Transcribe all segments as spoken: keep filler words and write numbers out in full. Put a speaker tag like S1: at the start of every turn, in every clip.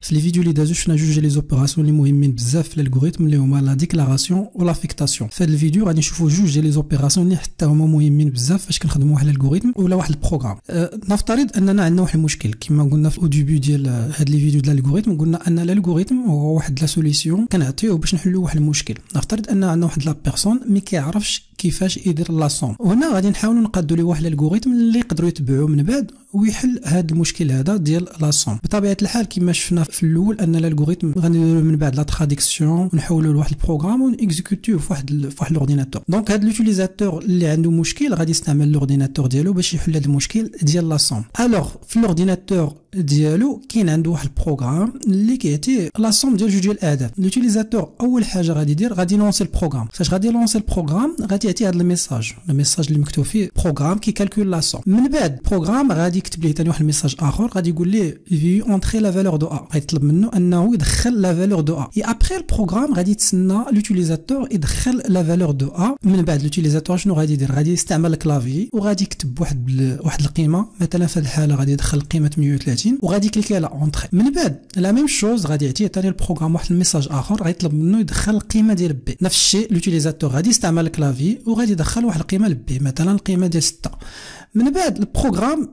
S1: في لي فيديو اللي دازو شفنا جوج لي زوبيراسيون اللي مهمين بزاف في الالغوريثم اللي هما لا ديكلاراسيون و لافيكتاسيون. في هذا الفيديو غادي نشوفوا جوج لي زوبيراسيون اللي حتى هما مهمين بزاف فاش كنخدموا واحد الالغوريثم ولا واحد البروغرام. أه نفترض اننا عندنا واحد المشكل كما قلنا في اوديبيو ديال هاد لي فيديو ديال الالغوريثم، قلنا ان الالغوريثم هو واحد لا سوليسيون كنعطيوه باش نحلوا واحد المشكل. نفترض ان عندنا واحد لا بيرسون ما كيعرفش كيفاش يدير لا سوم، وهنا غادي نحاولوا نقادوا ليه واحد الالغوريثم اللي يقدروا يتبعوه من بعد ويحل هذا المشكل هذا ديال لا سوم. بطبيعه الحال كما شفنا في الاول ان الالغوريثم غنديروا من بعد لا تراديكسيون ونحولوا لواحد البروغرام ونيكزيكوتيوه في واحد في واحد الاورديناتور. دونك هذا لوتيليزاتور اللي عنده مشكل غادي يستعمل الاورديناتور ديالو باش يحل هذا المشكل ديال لا سوم. الوغ في الاورديناتور ديالو كاين عنده واحد البروغرام اللي كيعطي لا سوم ديال جوج ديال الاعداد. لوتيليزاتور اول حاجه غادي يدير غادي يلونسي البروغرام. فاش غادي يلونسي البروغرام غادي يعطي هذا الميساج الميساج اللي مكتوب فيه بروغرام كي كالكول لا سوم. من بعد البروغرام غادي يكتب ليه ثاني واحد الميساج اخر غادي يقول ليه في اونتري لا فالور دو ا، غيطلب منه انه يدخل لا فالور دو ا. اي ابري البروغرام غادي يتسنى لوتيليزاتور يدخل لا فالور دو ا. من بعد لوتيليزاتور شنو غادي يدير؟ غادي يستعمل الكلافي وغادي يكتب واحد واحد القيمه، مثلا في هذه الحاله غادي يدخل القيمه ثمانية وثلاثين وغادي يكليكي على اونتري. من بعد لا ميم شوز غادي يعطي ثاني البروغرام واحد الميساج اخر غيطلب منه يدخل القيمه ديال بي. نفس الشيء لوتيليزاتور غادي يستعمل الكلافي وغادي يدخل واحد القيمه لبي، مثلا القيمه ديال ستة. من بعد البروغرام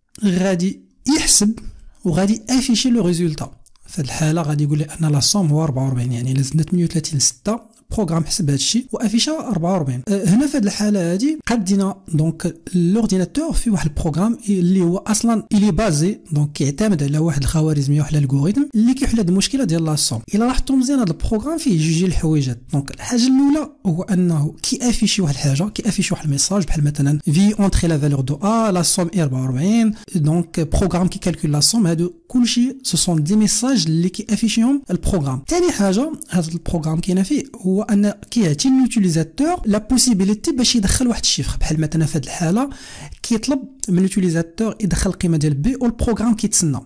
S1: غادي يحسب وغادي افيشي لو ريزولتا. في الحاله غادي يقول لي ان لا سوم هو أربعة وأربعين، يعني الا زدنا ثمانية وثلاثين ستة بروغرام حسب هادشي وافيشا أربعة وأربعين. أه هنا في هذه الحاله هذه قدينا دونك لورديناتور في واحد البروغرام اللي هو اصلا اللي بازي دونك كيعتمد على واحد الخوارزميه واحد الالغوريثم اللي كيحل هذه المشكله ديال لا سوم. الا لاحظتوا مزيان هذا البروغرام فيه جوج ديال الحويجات. دونك الحاجه الاولى هو انه كيافيشي واحد الحاجه كيافيشي واحد الميساج بحال مثلا في اونتري لا فالور دو ا لا سوم اي أربعة وأربعين. دونك بروغرام كي كالكول لا سوم. هادو كلشي سو سون دي ميساج اللي كيافيشيهم البروغرام. ثاني حاجه هذا البروغرام كاين فيه هو ان كيعطي لوتيليزاتور لا بوسيبيليتي باش يدخل واحد الشيفر، بحال مثلا في هذه الحاله كيطلب من لوتيليزاتور يدخل القيمه ديال بي والبروغرام كيتسنى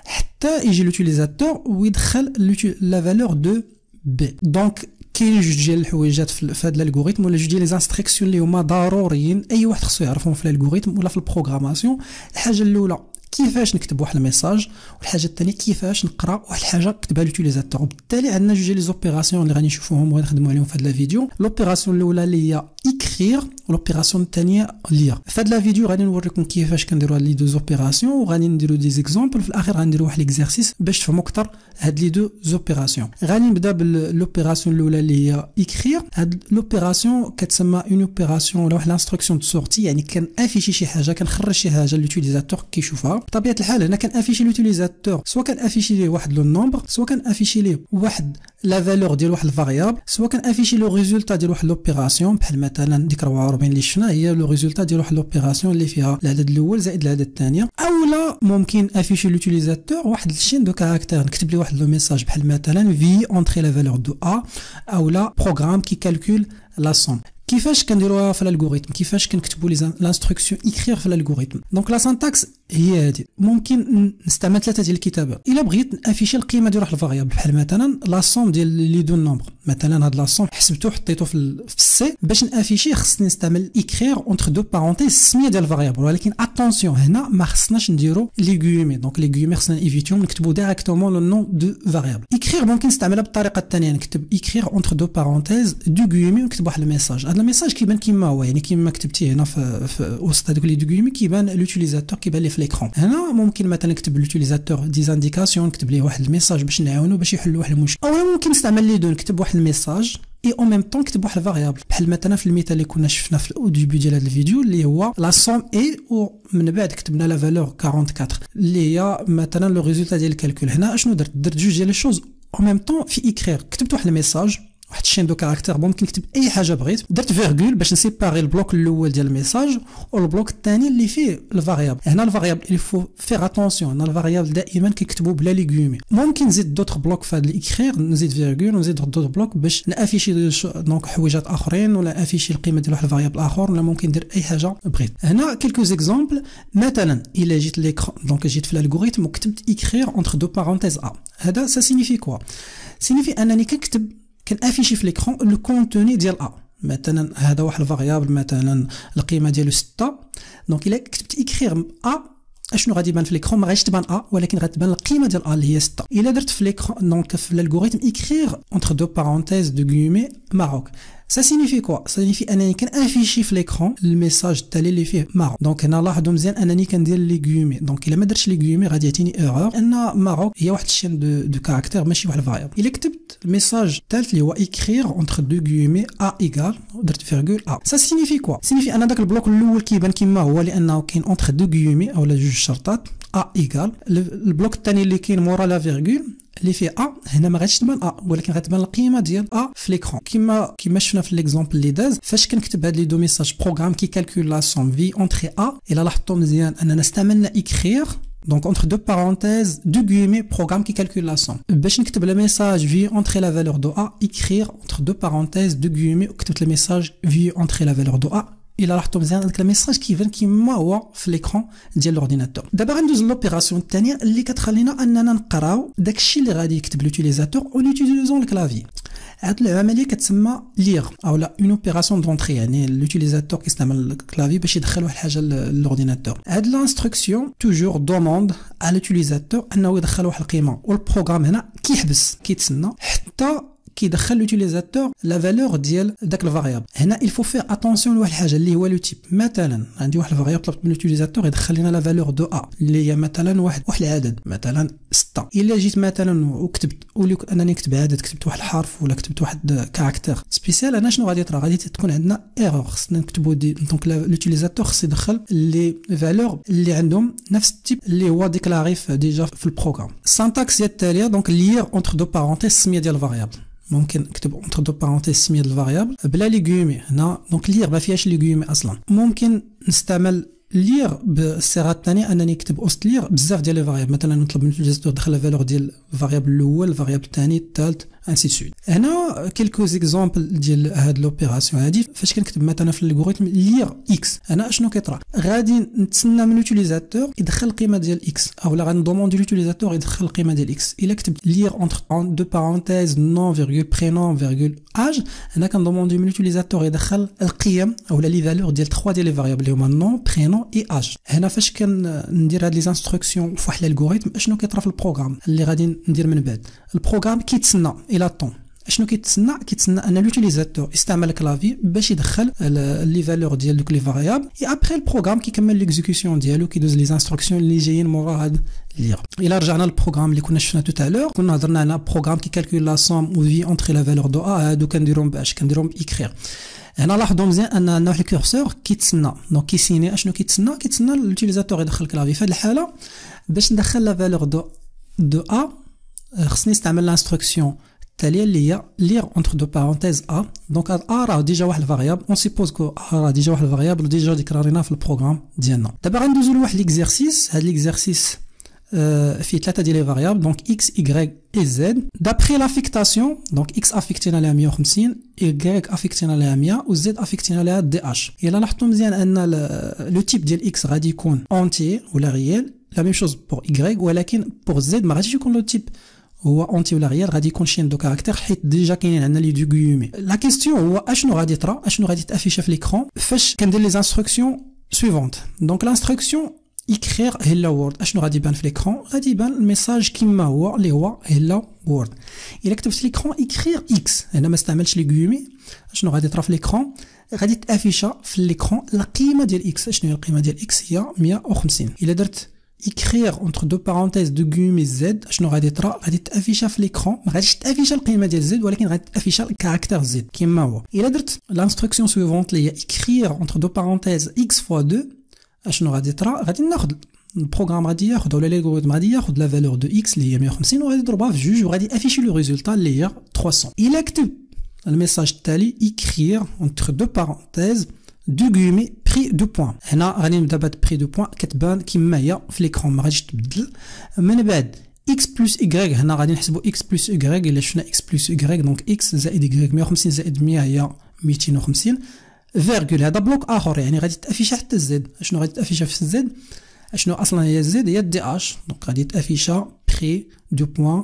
S1: حتى يجي لوتيليزاتور ويدخل لا فالور دو بي. دونك كاين جوج ديال الحويجات في هذا الالغوريثم ولا جوج ديال لي انستركسيون اللي هما ضروريين اي واحد خصو يعرفهم في الالغوريثم ولا في البروغراماسيون. الحاجه الاولى كيفاش نكتب واحد الميساج، والحاجه الثانيه كيفاش نقرا واحد الحاجه كتبها لوتيليزاتور. وبالتالي عندنا جوج لي زوبيراسيون اللي غادي نشوفوهم وغادي نخدموا عليهم في هذا الفيديو. لوبيراسيون الاولى اللي هي اكرير ولوبيراسيون الثانيه لير. في هذا الفيديو غادي نوريكم كيفاش كنديروا هاد لي دو زوبيراسيون وغادي نديروا دي زيكزامبل. في الاخير غنديروا واحد ليكزارسيس باش تفهموا اكثر هاد لي دو زوبيراسيون. غادي نبدا باللوبيراسيون الاولى اللي هي اكرير. هاد لوبيراسيون كتسمى اون اوبيراسيون ولا واحد لانستركسيون دو سورتي، يعني كنافيشي شي حاجه كنخرج شي حاجه لوتيليزاتور كيشوفها. بطبيعه الحال هنا كان افيشي لوتيليزاتور سواء كان افيشي ليه واحد لو نومبر سواء كان افيشي ليه واحد لا فالور ديال واحد الفاريابل سواء كان افيشي لو ريزولتا ديال واحد لوبيراسيون بحال مثلا ديك أربعة وأربعين اللي شفنا هي لو ريزولتا ديال واحد لوبيراسيون اللي فيها العدد الاول زائد العدد الثانيه. اولا ممكن افيشي لوتيليزاتور واحد الشين دو كاركتير نكتب ليه واحد لو ميساج بحال مثلا في اونتري لا فالور دو ا اولا بروغرام كي كالكول لا سوم. كيفاش كنديروها في الالغوريثم؟ كيفاش كنكتبوا لي لانستركسيون اكرير في الالغوريثم؟ دونك لا سانتاكس هي هذه. ممكن نستعمل ثلاثه ديال الكتابات. الا بغيت نافيشي القيمه ديال واحد الفاريابل بحال مثلا لا سوم ديال لي دو نومبر، مثلا هاد لا سوم حسبته حطيته في السي باش نافيشي خصني نستعمل اكرير اونتر دو بارونتيز السميه ديال الفاريابل. ولكن اتونسيون هنا ما خصناش نديرو لي غيومي. دونك لي غيومي خصنا ايفيتيهم نكتبوا ديريكتومون لو نون دو فاريابل. اكرير ممكن نستعملها بالطريقه الثانيه نكتب اكرير اونتر دو بارونتيز دو غيومي ونكتب واحد الميساج. هذا الميساج كيبان كيما هو، يعني كيما كتبتيه هنا في, في وسط هذوك لي دو غيومي كيبان لوتيليزاتور كيبان ليه في ليكرون. هنا ممكن مثلا نكتب لوتيليزاتور دي زانديكاسيون نكتب ليه واحد الميساج باش نعاونو باش يحل واحد المشكل. او ممكن نستعمل لي دو نكتب واحد الميساج اي او ميم طون نكتب واحد الفاريابل بحال مثلا في المثال اللي كنا شفنا في الاوديبيو ديال هذا الفيديو اللي هو لا سوم اي ومن بعد كتبنا لا فالور أربعة وأربعين اللي هي مثلا لو ريزولتا ديال الكالكول. هنا اشنو درت؟ درت جوج ديال لي شوز او ميم طون في اكرير. كتبت واحد الميساج واحد الشين دو كاركتير ممكن نكتب اي حاجه بغيت. درت فيرغول باش نسيباري البلوك الاول ديال الميساج والبلوك الثاني اللي فيه الفاريابل. هنا الفاريابل il faut faire attention ان الفاريابل دائما كيكتبوا بلا لي غيومي. ممكن نزيد دوطخ بلوك في هذا الاكرير نزيد فيرغول ونزيد دوطخ بلوك باش نافيشي دونك حويجات اخرين ولا افيشي القيمه ديال واحد الفاريابل اخر ولا ممكن ندير اي حاجه بغيت. هنا كيلكو زيكزامبل. مثلا الا جيت ليكرون دونك جيت في الالغوريثم وكتبت اكرير اونتر دو بارونتيز ا. هذا سا سينيفي كوا؟ سينيفي انني كنكتب كنافيشي في ليكرون لو كونتوني ديال ا. مثلا هذا واحد الفاريابل مثلا القيمه ديالو ستة. دونك الا كتبت اكرير ا اشنو غادي يبان في ليكرون؟ ما غاديش تبان ا ولكن غتبان القيمه ديال ا اللي هي ستة. الا درت في ليكرون دونك في الالغوريثم اكريغ entre deux parenthèses de guillemets Maroc. Ça signifie quoi? Ça signifie انني كنافيشي في ليكرون الميساج التالي اللي فيه ماروك. دونك هنا لاحظوا مزيان انني كندير لي غيومي. دونك الا ما درتش لي غيومي غادي يعطيني ايرور ان ماروك هي واحد الشين دو دو كاركتير ماشي واحد الفاريابل. الا كتبت الميساج الثالث اللي هو اكريغ entre deux guillemets a égal ودرت فيرغول ا. Ça signifie quoi? signifie ان داك البلوك الاول كيبان كيما هو لانه كاين entre deux guillemets اولا جوج شرطات a égal. البلوك الثاني اللي كاين مورا لا فيرغول اللي فيه ا هنا ما غاديش تبان ا ولكن غتبان القيمه ديال ا في ليكرون كيما كيما شفنا في ليكزامبل اللي داز فاش كنكتب هاد لي دو ميساج بروغرام كي كالكول لا سوم في اونتري ا. الا لاحظتوا مزيان اننا استعملنا اكريغ دونك entre deux parenthèses deux guillemets programme qui calcule la somme. باش نكتب le message vi entrer la valeur de a écrire entre deux parenthèses deux guillemets وكتبت le message vi entrer la valeur de a. الا لاحظتوا مزيان هذاك الميساج كيبان كيما هو في ليكرون ديال الاورديناتور. دابا غندوز لوبيراسيون الثانيه اللي كتخلينا اننا نقراو داكشي اللي غادي يكتب لوتيليزاتور اون يوتيليزون الكلافي. هاد العمليه كتسمى ليغ او لا اون اوبيراسيون دونطري يعني لوتيليزاتور كيستعمل الكلافي باش يدخل واحد الحاجه للاورديناتور. هاد لانستركسيون توجور دوموند على لوتيليزاتور انه يدخل واحد القيمه والبروغرام هنا كيحبس كيتسنى حتى كيدخل لوتيليزاتور لا فالور ديال داك الفاريابل. هنا il faut faire attention لواحد الحاجه اللي هو لو تيب. مثلا عندي واحد الفاريابل طلبت من لوتيليزاتور يدخل لنا لا فالور دو ا اللي هي مثلا واحد واحد العدد مثلا ستة. الا جيت مثلا وكتبت ولي انني نكتب عدد كتبت واحد الحرف ولا كتبت واحد كاركتير سبيسيال انا شنو غادي يطرا؟ غادي تكون عندنا ايرور. خصنا نكتبوا دي دونك لوتيليزاتور خص يدخل لي فالور اللي عندهم نفس التيب اللي هو ديكلاري ديجا في البروغرام. السانتاكس هي التاليه دونك لير اونتر دو بارونتيز السميه ديال الفاريابل. ممكن نكتب اونتر دو بارونتيز السميه ديال الفاريابل بلا لي غيومي. هنا دونك لير ما فيهاش لي غيومي اصلا. ممكن نستعمل لير بالصيغه الثانيه انني نكتب اوست لير بزاف ديال لي فاريابل. مثلا نطلب من اليوتيليزاتور يدخل لا فالور ديال الفاريابل الاول الفاريابل الثاني الثالث انسي سويت. هنا كيلكو زيكزامبل ديال هاد لوبيراسيون هادي فاش كنكتب مثلا في الالغوريثم لير اكس انا اشنو كيطرا؟ غادي نتسنى من اليوتيليزاتور يدخل القيمه ديال اكس اولا غندوموندي اليوتيليزاتور يدخل القيمه ديال اكس. الا كتبت لير اونتر دو بارونتيز نون فيرغول برينوم فيرغول اج هنا كندوموندي من اليوتيليزاتور يدخل القيم اولا لي فالور ديال ثلاثة ديال لي فاريابل اللي هما نون برينوم اي اج. هنا فاش كندير هاد لي انستركسيون في واحد الالغوريثم اشنو كيطرا في البروغرام اللي غادي ندير من بعد؟ البروغرام كيتسنى الى طون. اشنو كيتسنى؟ كيتسنى ان لوتيليزاتور يستعمل الكلافي باش يدخل لي فالور ديال دوك لي فاريابل اي ابري البروغرام كيكمل ليكزيكسيون ديالو كيدوز لي انستركسيون اللي جايين مورا هاد لير. الا رجعنا للبروغرام اللي كنا شفنا تو تالور كنا هضرنا على بروغرام كي كالكول لا سوم و في اونتري لا فالور دو ا. هادو كنديرهم باش كنديرهم باكرير. هنا لاحظوا مزيان ان عندنا واحد الكورسور كيتسنى دونك كيسيني. اشنو كيتسنى؟ كيتسنى لوتيليزاتور يدخل الكلافي. في هذه الحاله باش ندخل لا فالور دو دو ا خصني نستعمل لانستركسيون التاليه اللي هي لير اونتر دو بارونتيز ا. دونك هاد ا راه ديجا واحد الفاريابل اون سيبوز كو ا راه ديجا واحد الفاريابل وديجا ديكلارينا في البروغرام ديالنا. دابا غندوزو لواحد ليكزيرسيس. هاد ليكزيرسيس فيه ثلاثه ديال لي فاريابل دونك اكس اي اي زد دابري لافيكتاسيون دونك اكس افيكتينا لها مية وخمسين اي افيكتينا لها مية وزد افيكتينا لها دي اش. الا لاحظتوا مزيان ان لو تيب ديال اكس غادي يكون اونتي ولا ريال لا ميم شوز بور اي ولكن بور زد ما غاديش يكون لو تيب هو اونتي ولا ريال غادي يكون شين دو كاركتير حيت ديجا كاينين عندنا لي دو غيومي. لا كيستيون هو اشنو غادي يطرا اشنو غادي تافيشا في ليكرون فاش كندير لي انستركسيون سويفونت. دونك لانستركسيون اكرير هيلا وورد اشنو غادي يبان في ليكرون؟ غادي يبان الميساج كيما هو اللي هو هيلا وورد. الا كتبت في ليكرون اكرير اكس هنا ما استعملتش لي غيومي اشنو غادي يطرا في ليكرون؟ غادي تافيشا في ليكرون القيمه ديال اكس. شنو هي القيمه ديال اكس؟ هي مية وخمسين. الا درت écrire entre deux parenthèses de guillemets z شنو غادي يطرا؟ غادي تافيشا في ليكرون ما غاديش تافيشا القيمه ديال z ولكن غادي تافيشا الكاركتير z كيما هو. الا درت لانستركسيون سويفونت اللي هي écrire entre deux parenthèses x fois deux اشنو غادي يطرا؟ غادي ناخذ البروغرام غادي ياخذ ولا ليغوريثم غادي ياخذ لا فالور دو اكس اللي هي مية وخمسين وغادي يضربها في جوج وغادي افيشي لو ريزولتا اللي هي ثلاثمية. الا كتب الميساج التالي écrire entre deux parenthèses دو غيومي بري دو بوين. هنا غادي نبدا بهاد بري دو بوين كتبان كيما هي في ليكرون ما غاديش تبدل. من بعد اكس بلس اي هنا غادي نحسبوا اكس بلس اي الا شفنا اكس بلس اي دونك اكس زائد اي مية وخمسين زائد مية هي ميتين وخمسين فيرغول. هذا بلوك اخر يعني غادي تافيشا حتى الزد. شنو غادي تافيشا في الزد؟ شنو اصلا هي الزد؟ هي دي اش دونك غادي تافيشا بري دو بوين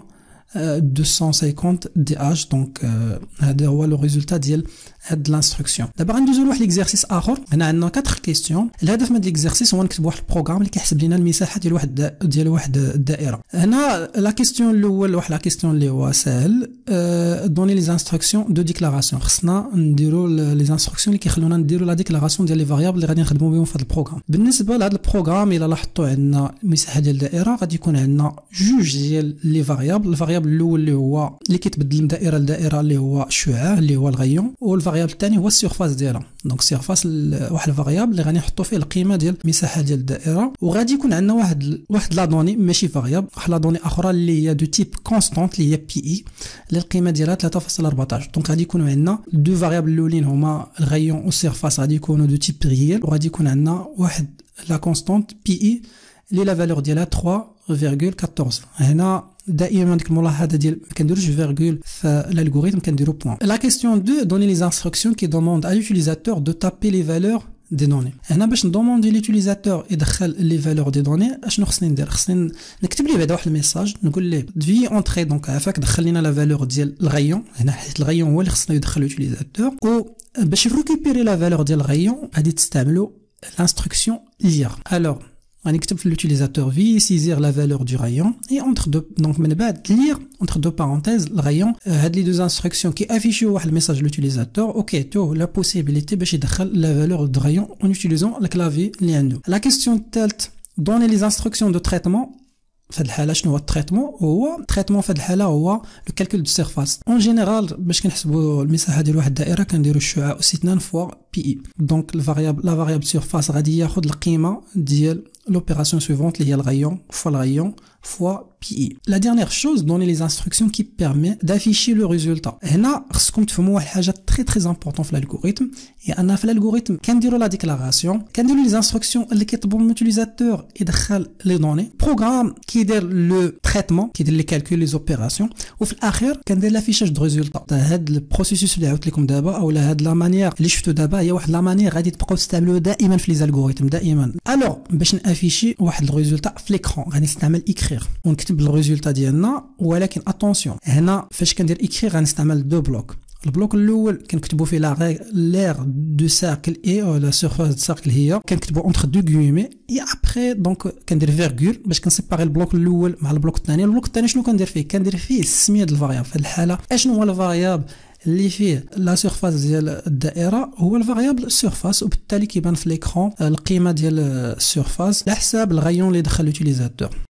S1: deux cent cinquante دي اش. دونك هذا هو لو ريزولتا ديال هاد لانستركسيون. دابا غندوزو لواحد ليكزارسيس اخر. هنا عندنا أربعة كيستيون. الهدف من هاد ليكزارسيس هو نكتب واحد البروغرام اللي كيحسب لنا المساحه ديال واحد ديال واحد الدائره. هنا لا كيستيون الاول واحد لا كيستيون اللي هو ساهل، دوني لي انستركسيون دو ديكلاراسيون. خصنا نديرو لي انستركسيون اللي كيخلونا نديرو لا ديكلاراسيون ديال لي فاريابل اللي غادي نخدمو بهم في هاد البروغرام. بالنسبه لهاد البروغرام الا لاحظتوا عندنا المساحه ديال الدائره غادي يكون عندنا جوج ديال لي فاريابل. الفاريابل الاول اللي هو اللي كيتبدل من دائره لدائره اللي هو الشعاع اللي هو الغيون، والفاريابل الثاني هو السيرفاس ديالها. دونك سيرفاس واحد الفاريابل اللي غادي نحطوا فيه القيمه ديال المساحه ديال الدائره. وغادي يكون عندنا واحد واحد لا دوني ماشي فاريابل، واحد لا دوني اخرى اللي هي دو تيب كونستانت اللي هي بي اي اللي القيمه ديالها ثلاثة فاصلة أربعطاش. دونك غادي يكونوا عندنا دو فاريابل الاولين هما الغيون والسيرفاس غادي يكونوا دو تيب ريال، وغادي يكون عندنا واحد لا كونستانت بي اي اللي لا فالور ديالها ثلاثة فاصلة أربعة عشر. هنا دائما ديك الملاحظه ديال ما كنديروش فيرغول في الالغوريثم، كنديرو بوين. لا كيستيون اثنين دوني لي انستركسيون كي دوموند ا لوتيليزاتور دو تابي لي فالور دي دوني. هنا باش ندوموندي لوتيليزاتور يدخل لي فالور دي دوني اشنو خصني ندير؟ خصني نكتب ليه بعدا واحد الميساج نقول ليه في اونطري دونك عافاك دخل لنا لا فالور ديال الغيون. هنا حيت الغيون هو اللي خصنا يدخل لوتيليزاتور، و باش نريكوبيري لا فالور ديال الغيون غادي تستعملوا l'instruction lire. Alors on écrit l'utilisateur vit saisir la valeur du rayon et entre deux donc من بعد lire entre deux parenthèses le rayon. هاد لي deux instructions qui affichent واحد الميساج l'utilisateur ok تو la possibilité باش يدخل la valeur du rayon en utilisant le clavier اللي عنده. La question الثالث donner les instructions de traitement. في هذه الحاله شنو هو التريتمون؟ هو التريتمون في هذه الحاله هو لو كالكول دو سيرفاس. اون جينيرال باش كنحسبوا المساحه ديال واحد الدائره كنديروا الشعاع اس اثنان فوا بي اي. دونك الفاريابل لا فاريابل سيرفاس غادي ياخذ القيمه ديال l'opération suivante اللي هي الغيون fois الغيون fois pi. La dernière chose, donner les instructions qui permet d'afficher le résultat. هنا خصكم تفهموا واحد الحاجه très très important في l'algorithme. هي ان في l'algorithme كنديروا لا ديكلاراسيون، كنديروا لي انستركسيون اللي كيطلبوا من اليوتيليزاتور يدخل لي دوني، بروغرام كيدير لو تريتمون كيدير لي كالكول لي زوبيراسيون، وفي الاخير كندير لافيشاج دو ريزولتا. هاد البروسيسوس اللي عاودت لكم دابا اولا هاد لا مانيير اللي شفتوا دابا هي واحد لا مانيير غادي تبقاو تستعملوها دائما في لي زالغوريثم دائما. الوغ باش نافيشي واحد الريزولتا في ليكرون غادي نستعمل اكريغ ونكتب الريزولتا ديالنا، ولكن اتونسيون هنا فاش كندير اكريغ غنستعمل دو بلوك. البلوك الاول كنكتبوا فيه لا لير دو سيركل اي او لا سيرفاس دو سيركل هي كنكتبوا اونتر دو غيومي اي ابري دونك كندير فيرغول باش كنسيباري البلوك الاول مع البلوك الثاني. البلوك الثاني شنو كندير فيه؟ كندير فيه السميه ديال الفاريابل. في هذه الحاله اشنو هو الفاريابل اللي فيه لا سيرفاس ديال الدائره؟ هو الفاريابل السيرفاس، وبالتالي كيبان في ليكرون القيمه ديال السيرفاس على حساب الغيون اللي دخل لوتيليزاتور.